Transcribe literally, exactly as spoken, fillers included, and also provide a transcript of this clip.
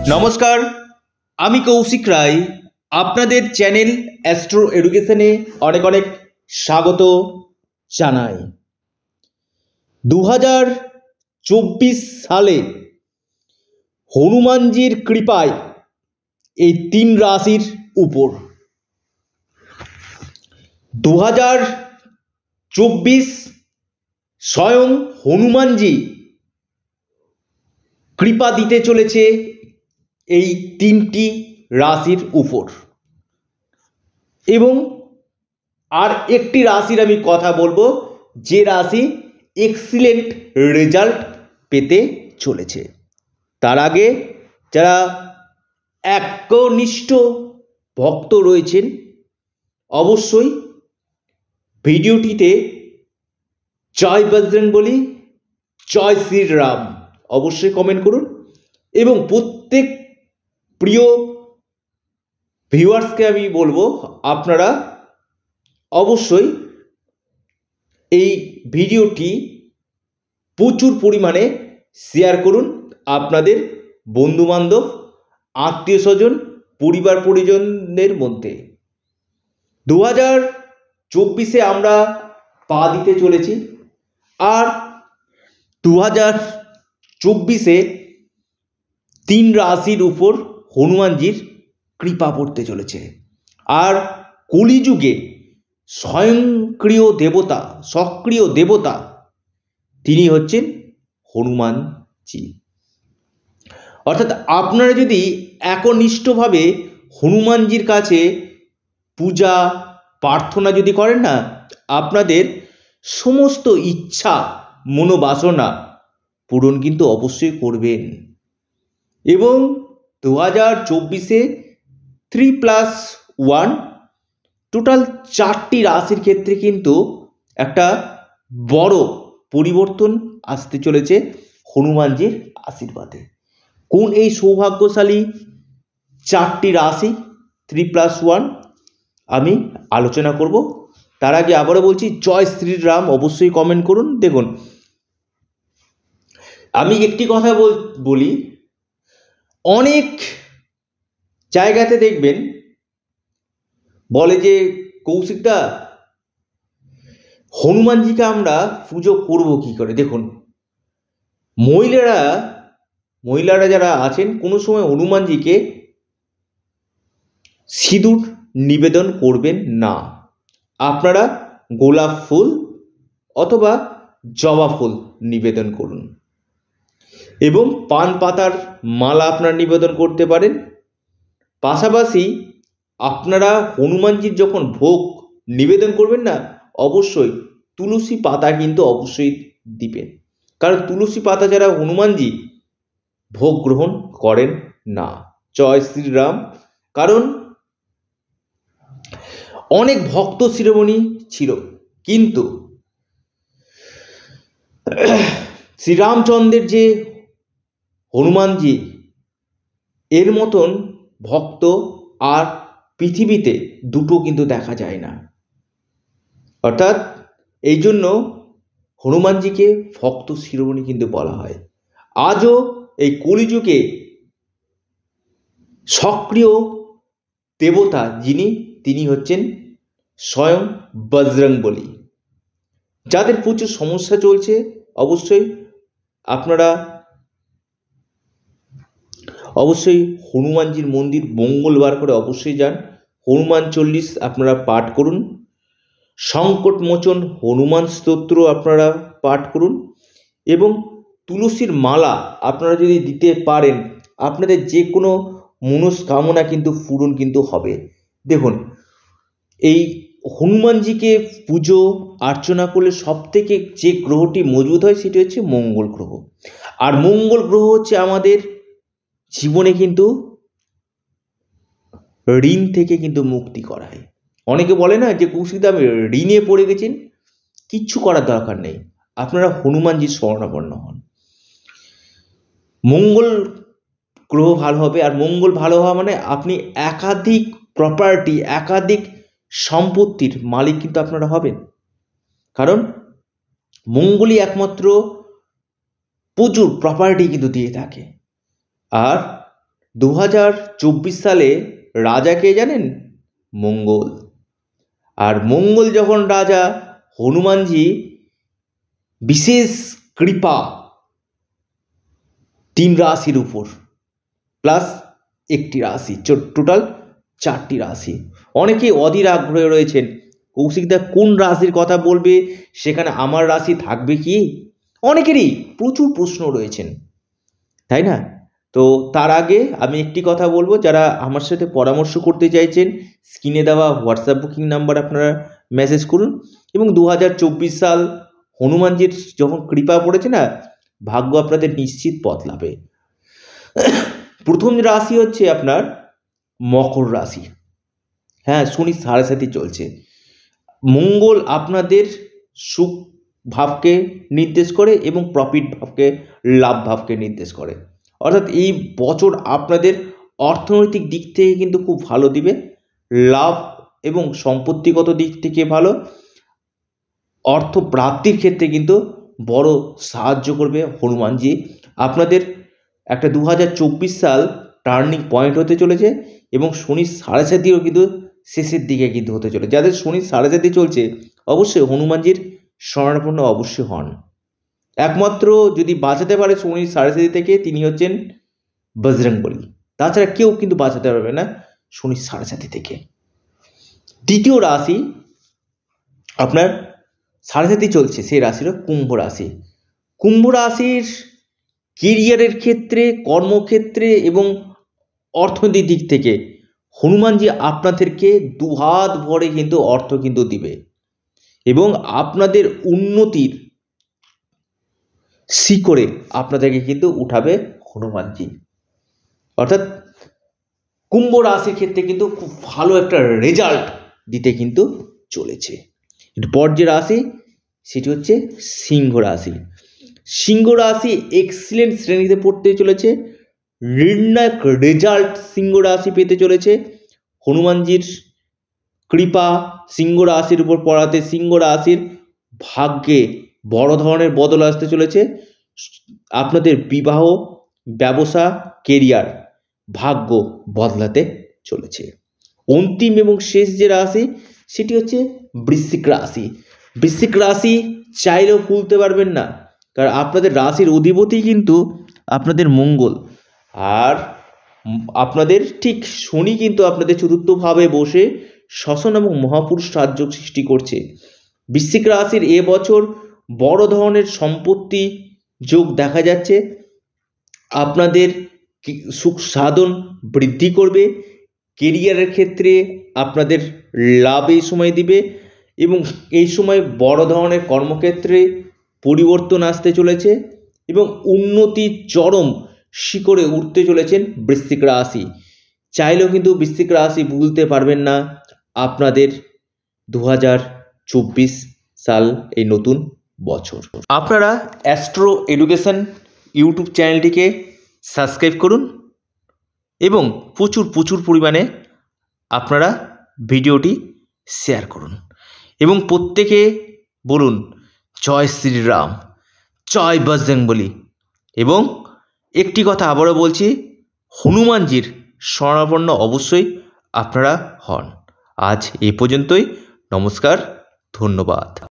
নমস্কার, আমি কৌশিক রায়। আপনাদের চ্যানেল অ্যাস্ট্রো এডুকেশনে অনেক অনেক স্বাগত জানাই। দু হাজার চব্বিশ সালে হনুমানজির কৃপায় এই তিন রাশির উপর দু হাজার চব্বিশ স্বয়ং হনুমানজি কৃপা দিতে চলেছে এই তিনটি রাশির উপর। এবং আর একটি রাশির আমি কথা বলবো, যে রাশি এক্সিলেন্ট রেজাল্ট পেতে চলেছে। তার আগে যারা একনিষ্ঠ ভক্ত রয়েছেন, অবশ্যই ভিডিওটিতে জয় বজরংবলী, জয় শ্রীরাম অবশ্যই কমেন্ট করুন। এবং প্রত্যেক প্রিয় ভিউয়ার্সকে আমি বলবো, আপনারা অবশ্যই এই ভিডিওটি প্রচুর পরিমাণে শেয়ার করুন আপনাদের বন্ধুবান্ধব, আত্মীয় স্বজন, পরিবার পরিজনদের মধ্যে। দু হাজার চব্বিশে আমরা পা দিতে চলেছি, আর দু হাজার চব্বিশে তিন রাশির উপর হনুমানজির কৃপা পড়তে চলেছে। আর কলিযুগে স্বয়ংক্রিয় দেবতা, সক্রিয় দেবতা তিনি হচ্ছেন হনুমানজি। অর্থাৎ আপনারা যদি একনিষ্ঠভাবে হনুমানজির কাছে পূজা প্রার্থনা যদি করেন না, আপনাদের সমস্ত ইচ্ছা মনোবাসনা পূরণ কিন্তু অবশ্যই করবেন। এবং দু হাজার চব্বিশে থ্রি প্লাস ওয়ান টোটাল চারটি রাশির ক্ষেত্রে কিন্তু একটা বড় পরিবর্তন আসতে চলেছে হনুমানজির আশীর্বাদে। কোন এই সৌভাগ্যশালী চারটি রাশি থ্রি প্লাস ওয়ান আমি আলোচনা করব। তার আগে আবারও বলছি, জয় শ্রীরাম অবশ্যই কমেন্ট করুন। দেখুন, আমি একটি কথা বলি, অনেক জায়গাতে দেখবেন বলে যে কৌশিকদা, হনুমানজিকে আমরা পুজো করব কি করে। দেখুন, মহিলারা মহিলারা যারা আছেন, কোনো সময় হনুমানজিকে সিঁদুর নিবেদন করবেন না। আপনারা গোলাপ ফুল অথবা জবা ফুল নিবেদন করুন, এবং পান পাতার মালা আপনারা নিবেদন করতে পারেন। পাশাপাশি আপনারা হনুমানজির যখন ভোগ নিবেদন করবেন না, অবশ্যই তুলসী পাতা কিন্তু অবশ্যই দিবেন। কারণ তুলসী পাতা যারা হনুমানজি ভোগ গ্রহণ করেন না। জয় শ্রীরাম। কারণ অনেক ভক্ত শিরোমণি ছিল, কিন্তু শ্রীরামচন্দ্রের যে হনুমানজি, এর মতন ভক্ত আর পৃথিবীতে দুটো কিন্তু দেখা যায় না। অর্থাৎ এই জন্য হনুমানজিকে ভক্ত শিরোমণি কিন্তু বলা হয়। আজও এই কলিযুগে সক্রিয় দেবতা যিনি, তিনি হচ্ছেন স্বয়ং বজরংবলী। যাদের প্রচুর সমস্যা চলছে, অবশ্যই আপনারা অবশ্যই হনুমানজির মন্দির মঙ্গলবার করে অবশ্যই যান। হনুমান চল্লিশ আপনারা পাঠ করুন, সংকট মোচন হনুমান স্তোত্র আপনারা পাঠ করুন, এবং তুলসীর মালা আপনারা যদি দিতে পারেন, আপনাদের যে কোনো মনস্কামনা কিন্তু পূরণ কিন্তু হবে। দেখুন, এই হনুমানজিকে পুজো অর্চনা করলে সব থেকে যে গ্রহটি মজবুত হয়, সেটি হচ্ছে মঙ্গল গ্রহ। আর মঙ্গল গ্রহ হচ্ছে আমাদের জীবনে কিন্তু ঋণ থেকে কিন্তু মুক্তি করায়। অনেকে বলে না যে কৌশিকদা আমি ঋণে পড়ে গেছেন, কিচ্ছু করার দরকার নেই, আপনারা হনুমানজির শরণাপন্ন হন। মঙ্গল গ্রহ ভালো হবে, আর মঙ্গল ভালো হওয়া মানে আপনি একাধিক প্রপার্টি, একাধিক সম্পত্তির মালিক কিন্তু আপনারা হবেন। কারণ মঙ্গলই একমাত্র প্রচুর প্রপার্টি কিন্তু দিয়ে থাকে। আর দু হাজার চব্বিশ সালে রাজা কে জানেন? মঙ্গল। আর মঙ্গল যখন রাজা, হনুমানজি বিশেষ কৃপা তিন রাশির উপর প্লাস একটি রাশি, টোটাল চারটি রাশি। অনেকেই অধীর আগ্রহে রয়েছেন, কৌশিকদা কোন রাশির কথা বলবে, সেখানে আমার রাশি থাকবে কি? অনেকেরই প্রচুর প্রশ্ন রয়েছেন, তাই না? তো তার আগে আমি একটি কথা বলবো, যারা আমার সাথে পরামর্শ করতে চাইছেন স্ক্রিনে দেওয়া হোয়াটসঅ্যাপ বুকিং নাম্বার আপনারা মেসেজ করুন। এবং দু হাজার চব্বিশ সাল হনুমানজির যখন কৃপা পড়েছে না, ভাগ্য আপনাদের নিশ্চিত বদলাবে। প্রথম রাশি হচ্ছে আপনার মকর রাশি। হ্যাঁ, শনি সাড়ে সাথে চলছে। মঙ্গল আপনাদের সুখ ভাবকে নির্দেশ করে এবং প্রফিট ভাবকে, লাভ ভাবকে নির্দেশ করে। অর্থাৎ এই বছর আপনাদের অর্থনৈতিক দিক থেকে কিন্তু খুব ভালো দিবে, লাভ এবং সম্পত্তিগত দিক থেকে ভালো, অর্থ প্রাপ্তির ক্ষেত্রে কিন্তু বড় সাহায্য করবে হনুমানজি। আপনাদের একটা দু হাজার চব্বিশ সাল টার্নিং পয়েন্ট হতে চলেছে এবং শনি সাড়ে সাতিও কিন্তু শেষের দিকে কিন্তু হতে চলেছে। যাদের শনি সাড়ে সাতি চলছে অবশ্যই হনুমানজির শরণাপন্ন অবশ্যই হন। একমাত্র যদি বাঁচাতে পারে শনি সাড়ে সাতি থেকে, তিনি হচ্ছেন বজরংবলী। তাছাড়া কেউ কিন্তু বাঁচাতে পারবে না শনি সাড়ে সাতি থেকে। দ্বিতীয় রাশি আপনার সাড়ে সাতি চলছে, সেই রাশিটা কুম্ভ রাশি। কুম্ভ রাশির কেরিয়ারের ক্ষেত্রে, কর্মক্ষেত্রে এবং অর্থনৈতিক দিক থেকে হনুমানজি আপনাদেরকে দুহাত ভরে কিন্তু অর্থ কিন্তু দিবে এবং আপনাদের উন্নতির শিখরে আপনাদেরকে কিন্তু উঠাবে হনুমানজি। অর্থাৎ কুম্ভ রাশির ক্ষেত্রে কিন্তু খুব ভালো একটা রেজাল্ট দিতে কিন্তু চলেছে। এরপর যে রাশি সেটি হচ্ছে সিংহ রাশি। সিংহ রাশি এক্সিলেন্ট শ্রেণীতে পড়তে চলেছে, নির্ণায়ক রেজাল্ট সিংহ রাশি পেতে চলেছে। হনুমানজির কৃপা সিংহ রাশির উপর পড়াতে সিংহ রাশির ভাগ্যে বড় ধরনের বদল আসতে চলেছে। আপনাদের বিবাহ, ব্যবসা, কেরিয়ার, ভাগ্য বদলাতে চলেছে। অন্তিম এবং শেষ যে রাশি সেটি হচ্ছে বৃশ্চিক রাশি। বৃশ্চিক রাশি চাইলেও ভুলতে পারবেন না, কারণ আপনাদের রাশির অধিপতি কিন্তু আপনাদের মঙ্গল, আর আপনাদের ঠিক শনি কিন্তু আপনাদের চতুর্থভাবে বসে শ্বসন এবং মহাপুরুষ রাজযোগ সৃষ্টি করছে। বৃশ্চিক রাশির এবছর বড় ধরনের সম্পত্তি যোগ দেখা যাচ্ছে, আপনাদের সুখ সাধন বৃদ্ধি করবে, কেরিয়ারের ক্ষেত্রে আপনাদের লাভ এই সময় দিবে এবং এই সময় বড় ধরনের কর্মক্ষেত্রে পরিবর্তন আসতে চলেছে এবং উন্নতির চরম শিখরে উঠতে চলেছেন বৃশ্চিক রাশি। চাইলেও কিন্তু বৃশ্চিক রাশি ভুলতে পারবেন না আপনাদের দু হাজার চব্বিশ সাল এই নতুন বছর। আপনারা অ্যাস্ট্রো এডুকেশন ইউটিউব চ্যানেলটিকে সাবস্ক্রাইব করুন এবং প্রচুর প্রচুর পরিমাণে আপনারা ভিডিওটি শেয়ার করুন এবং প্রত্যেকে বলুন জয় শ্রীরাম, জয় বজরংবলী। এবং একটি কথা আবারও বলছি, হনুমানজির শরণাপন্ন অবশ্যই আপনারা হন। আজ এই পর্যন্তই, নমস্কার, ধন্যবাদ।